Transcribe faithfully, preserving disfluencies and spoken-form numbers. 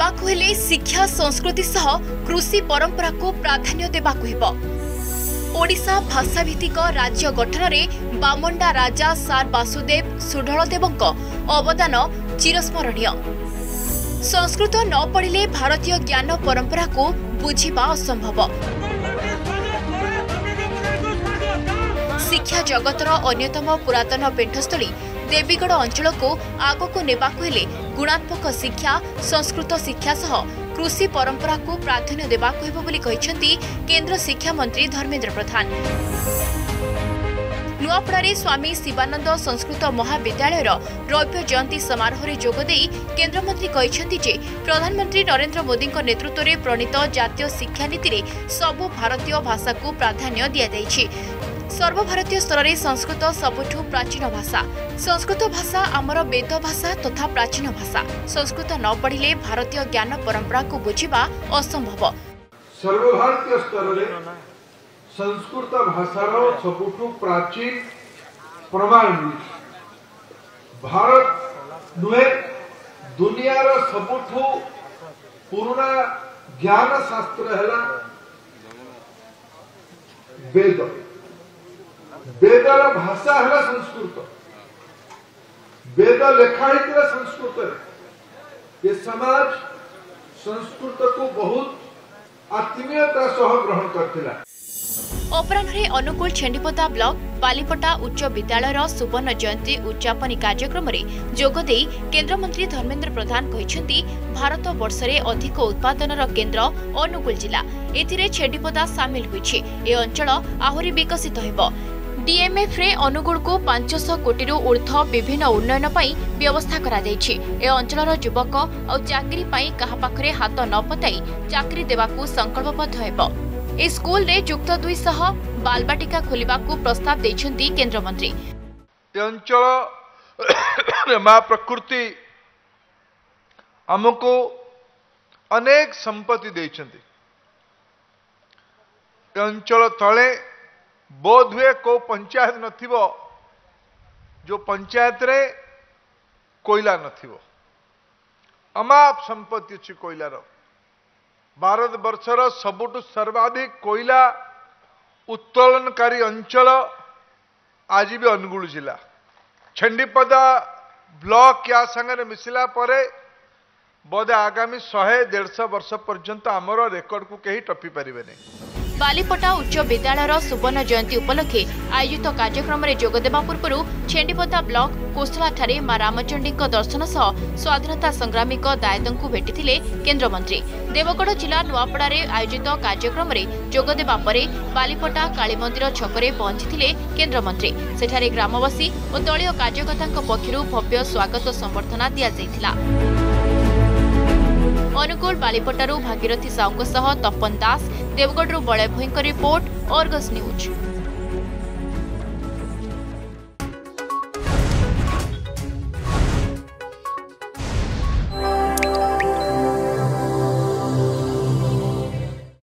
हेबाकु हेले शिक्षा संस्कृति सह कृषि परंपरा को प्राधान्य देबाकु हेबो। ओडिशा भाषाभित्तिक राज्य गठन में बामंडा राजा सार वासुदेव सुढलदेवଙ୍କ अवदान चिरस्मरणीय। संस्कृत न पढ़िले भारतीय ज्ञान परंपरा को बुझिबा असंभव। शिक्षा जगतर अन्यतम पुरातन पेंठस्थली देवीगढ़ अंचल को आगक नेबाकु हेले गुणात्मक शिक्षा संस्कृत शिक्षा सह कृषि परंपरा को प्राधान्य देबाकु हेबो बोली कहिसेंती केंद्र शिक्षा मंत्री धर्मेंद्र प्रधान। नुआपड़ारे स्वामी शिवानंद संस्कृत महाविद्यालय रौप्य जयंती समारोह में जोगदे केन्द्रमंत्री कहिसेंती जे प्रधानमंत्री नरेंद्र मोदी नेतृत्व में प्रणीत जातीय शिक्षा नीति में सबु भारतीय भाषा को प्राधान्य दिया जाइछि। सर्वभारतीय स्तर में संस्कृत सबुठु प्राचीन भाषा। संस्कृत भाषा आमर वेद भाषा तथा प्राचीन भाषा। संस्कृत न पढ़िले भारतीय ज्ञान परंपरा को बुझिबा असंभव। सर्वभारतीय स्तर में संस्कृत भाषार सबुठु प्राचीन प्रमाण मिली। भारत नुहे दुनियार सबुठु पुराना ज्ञान शास्त्र है वेद। वेदर भाषा है संस्कृत। वेद लेखा होता संस्कृत। ये समाज संस्कृत को बहुत आत्मीयता सह ग्रहण करथिला। अपराह्न अनुकूल छेंडीपदा ब्लॉक बालीपटा उच्च विद्यालय सुवर्ण जयंती उद्यापनी कार्यक्रम में जोगदे केन्द्रमंत्री धर्मेंद्र प्रधान कहिसेंती भारत वर्ष में अधिक उत्पादन केन्द्र अनुकूल जिला एथिरे छेंडीपदा सामिल होइछि। ए अंचल आहुरी विकसित हेबो। डीएमएफ रे अनुगुल को पांच सौ कोटी ऊर्ध विभिन्न उन्नयन पई व्यवस्था करा जाइछि। ए अंचलर युवक और चाकरी पई कहा पाखरे हाथ न पताई चाकरी देबाकू संकल्पबद्ध हेबो। ए स्कूल रे युक्त दुई सह बालबाटिका खोलिबाकू प्रस्ताव दैछन्ती केंद्र मंत्री। ए अंचल मां प्रकृति हमको अनेक संपत्ति दैछन्ती। ए अंचल तळे बोध हुए को पंचायत नथिबो जो पंचायत रे कोयला नथिबो। अमाप संपत्ति अछि कोयलार। भारत वर्षर सबुठु सर्वाधिक कोयला उत्तोलनकारी अंचल आज भी अनुगुल जिला। छेंडीपदा ब्लॉक या संगे मिसिला परे बोधे आगामी शहे डेढ़ वर्ष पर्यंत आमर रेकर्ड को कहीं टपी पारिबे नहीं। बालीपटा उच्च विद्यालय सुवर्ण जयंती उपलक्षे आयोजित कार्यक्रम में जोगदेवा पूर्व छेंडीपदा ब्लॉक कोसला ठारे मां रामचंडी दर्शन सह स्वाधीनता संग्रामी दायित्व भेटिथिले केन्द्रमंत्री। देवगढ़ जिला नुआपड़ारे आयोजित कार्यक्रम में जोगदेवा परे बालीपटा काली मंदिर छकरे पहुंचीथिले केन्द्रमंत्री। सेठारे ग्रामवासी और दलीय कार्यकर्ता पक्षरु भव्य स्वागत संबर्धना दिया जायथिला। अनुकूल बालीपटारू भागीरथी साहू सह तपन दास देवगढ़ बलय भोई रिपोर्ट अर्गस न्यूज।